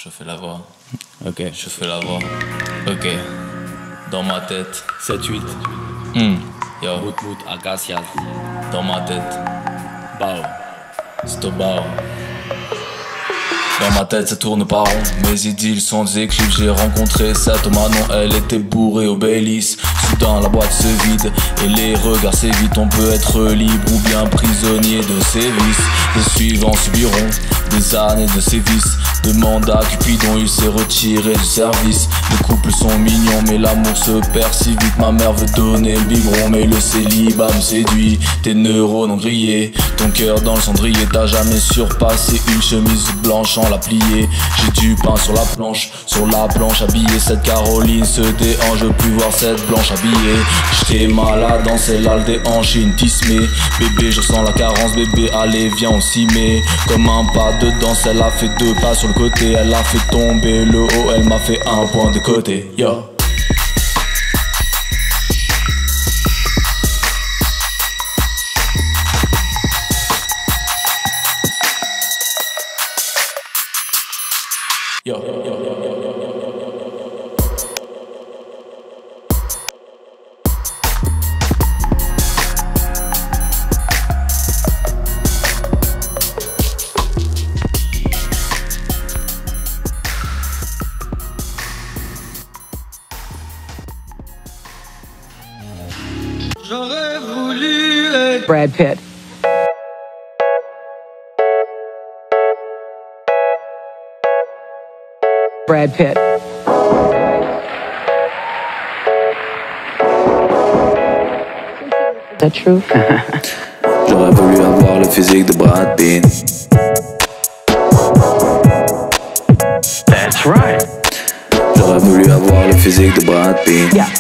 Je fais la voix. Ok. Je fais la voix. Ok. Dans ma tête. 7-8. Yo. Mout, Acacia. Dans ma tête. Bao. Stop bao. Dans ma tête ça tourne pas rond. Mes idylles sont des éclipses. J'ai rencontré cette Manon. Elle était bourrée au Baileys. Soudain la boîte se vide et les regards s'évitent. On peut être libre ou bien prisonnier de ses vices. Les suivants subiront des années de sévices. Demande à Cupidon, il s'est retiré du service. Les couples sont mignons mais l'amour se perd si vite. Ma mère veut donner le biberon mais le célibat me séduit. Tes neurones ont grillé, ton cœur dans le cendrier. T'as jamais surpassé une chemise blanche en la plier. J'ai du pain sur la planche habillée. Cette Caroline se déhanche, je veux plus voir cette blanche habillée. J'étais malade dans celle-là, le déhanche et une tismée. Bébé je sens la carence, bébé allez viens on s'y met. Comme un pas de danse, elle a fait 2 pas sur le côté. Elle a fait tomber le haut, elle m'a fait un point de côté. Yo. Yo, yo, yo, yo, yo. J'aurais voulu être Brad Pitt. Brad Pitt. Is that true? J'aurais voulu avoir le physique de Brad Pitt. That's right. J'aurais voulu avoir le physique de Brad Pitt. Yeah.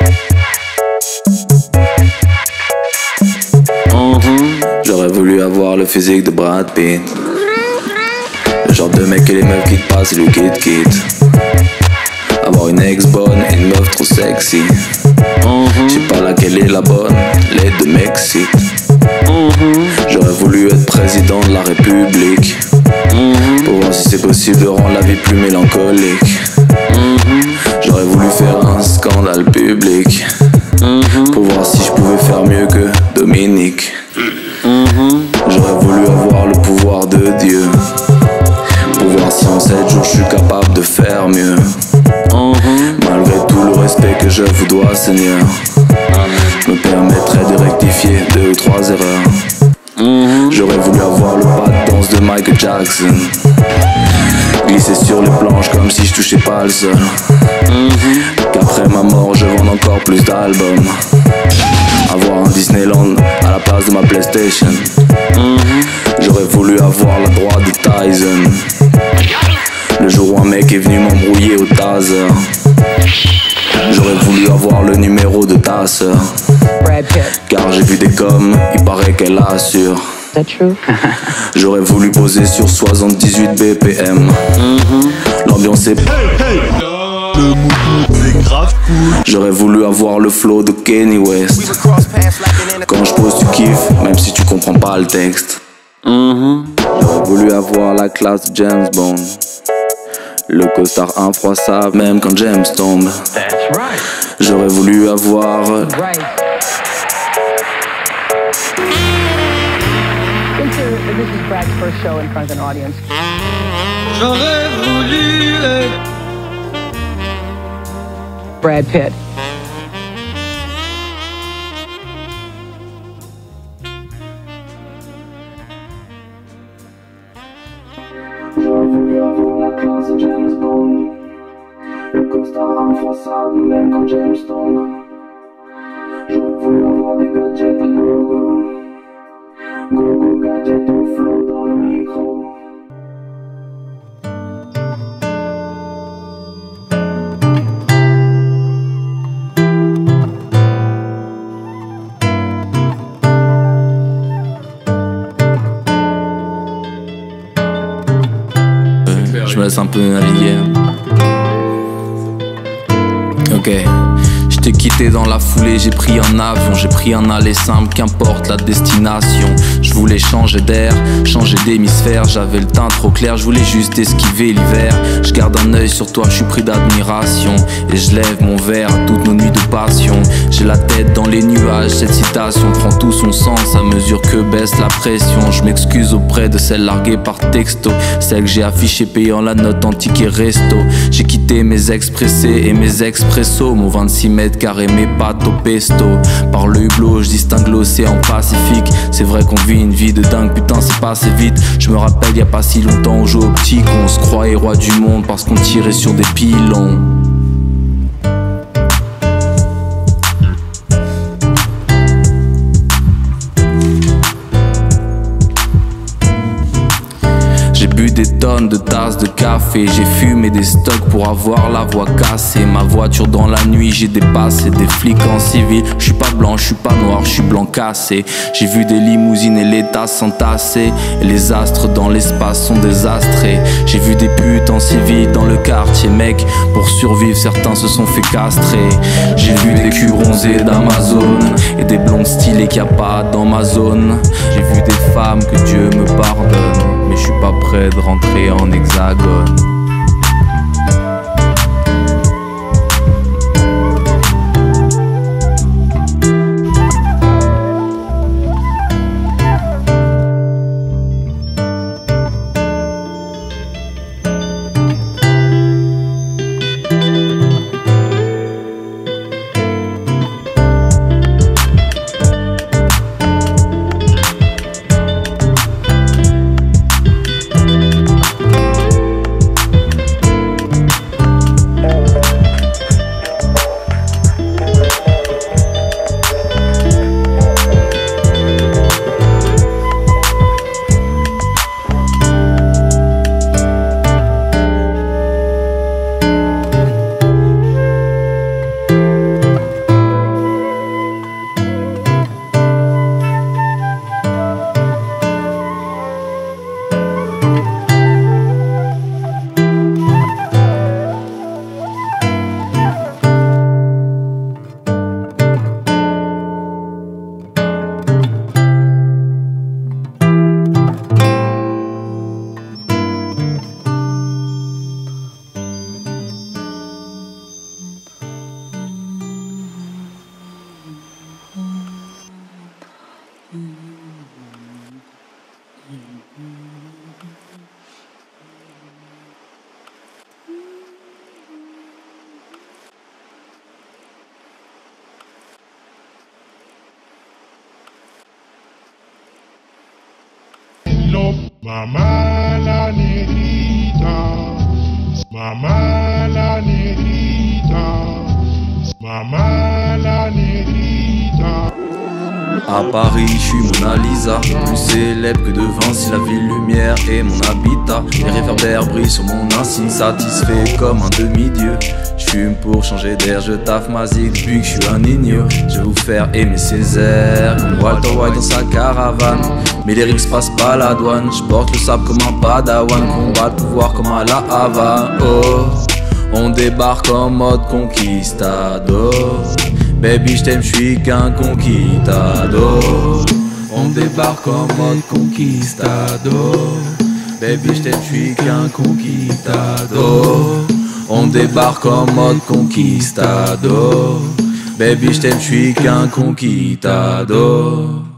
J'aurais voulu avoir le physique de Brad Pitt. Le genre de mec que les meufs qui te passent et lui quitte. Avoir une ex bonne et une meuf trop sexy. Je sais pas laquelle est la bonne, les deux m'excitent. J'aurais voulu être président de la République. Pour voir si c'est possible de rendre la vie plus mélancolique. J'aurais voulu faire un scandale public. Pour voir si je pouvais faire mieux que Dominique. J'aurais voulu avoir le pouvoir de Dieu. Pour voir si en 7 jours je suis capable de faire mieux. Malgré tout le respect que je vous dois, Seigneur, me permettrait de rectifier 2 ou 3 erreurs. J'aurais voulu avoir le pas de danse de Michael Jackson. Glisser sur les planches comme si je touchais pas le sol. Qu'après ma mort je vende encore plus d'albums. Avoir un Disneyland à la place de ma PlayStation. J'aurais voulu avoir la droite de Tyson. Le jour où un mec est venu m'embrouiller au taser. J'aurais voulu avoir le numéro de ta sœur. Brad Pitt. Car j'ai vu des coms, il paraît qu'elle assure. Is that true? J'aurais voulu poser sur 78 BPM. L'ambiance est le mood, c'est grave cool. J'aurais voulu avoir le flow de Kanye West. Quand je pose tu kiffes, même si tu comprends pas le texte. J'aurais voulu avoir la classe de James Bond. Le costard infroissable, même quand James tombe. That's right. J'aurais voulu avoir Right. This is Brad's first show in front of an audience. J'aurais voulu être Brad Pitt. J'aurais voulu avoir la classe de James Bond. Le costard infroissable, même quand James tombe. J'aurais voulu avoir des gadgets et go-go. Go-go gadget au flow dans le micro. Je me laisse un peu naviguer. Ok. t'ai quitté dans la foulée, j'ai pris un avion, j'ai pris un aller simple, qu'importe la destination. Je voulais changer d'air, changer d'hémisphère, j'avais le teint trop clair, je voulais juste esquiver l'hiver. Je garde un œil sur toi, je suis pris d'admiration, et je lève mon verre à toutes nos nuits de passion. J'ai la tête dans les nuages, cette citation prend tout son sens à mesure que baisse la pression. Je m'excuse auprès de celle larguée par texto, celle que j'ai affichée payant la note en ticket resto. J'ai quitté mes expressés et mes expressos, mon 26 mètres carrés, mes pâtes au pesto. Par le hublot, je distingue l'océan Pacifique. C'est vrai qu'on vit une vie de dingue, putain c'est passé vite. Je me rappelle y a pas si longtemps on jouait au petit con, on se croyait roi du monde parce qu'on tirait sur des pilons. J'ai bu des tonnes de tasses de café, j'ai fumé des stocks pour avoir la voix cassée. Ma voiture dans la nuit, j'ai dépassé des flics en civil. Je suis pas blanc, je suis pas noir, je suis blanc cassé. J'ai vu des limousines et les tasses s'entasser, et les astres dans l'espace sont désastrés. J'ai vu des putes en civil dans le quartier, mec. Pour survivre, certains se sont fait castrer. J'ai vu des culs bronzés d'Amazon et des blondes stylées qu'il y a pas dans ma zone. J'ai vu des femmes, que Dieu me pardonne, mais je suis pas prêt de rentrer en hexagone. Mamá la negrita, mamá la negrita, mamá la negrita. À Paris, je suis Mona Lisa, plus célèbre que de Vinci, la ville lumière est mon habitat. Les réverbères brillent sur mon insigne, satisfait comme un demi-dieu. Je fume pour changer d'air, je taffe ma zig depuis que je suis un ignore. Je vais vous faire aimer Césaire, comme Walter White dans sa caravane. Mais les lyrics passent pas la douane, je porte le sable comme un padawan, combat le pouvoir comme à la Havane. Oh, on débarque en mode conquistador. Baby j't'aime, j'suis qu'un conquistador. On débarque en mode conquistador. Baby j't'aime, j'suis qu'un conquistador. On débarque en mode conquistador. Baby j't'aime, j'suis qu'un conquistador.